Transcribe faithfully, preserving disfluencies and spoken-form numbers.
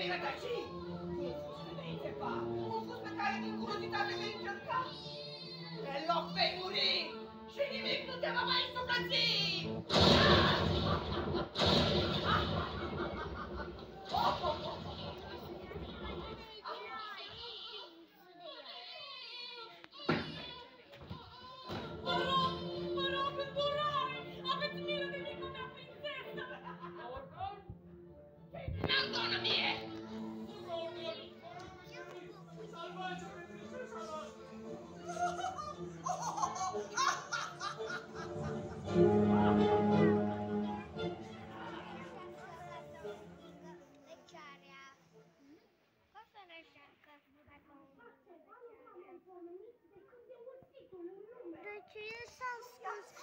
vei rătăci! Cum vei înțepa? Un fus pe care din curiozitate vei încerca? Pe loc vei muri și nimic nu te va mai suflăți! Vă rog, vă rog, îndurare! Aveți milă de mica mea prințesă! N-am donă mie! Salvați-o pe prințesa noastră! De ce s-a scos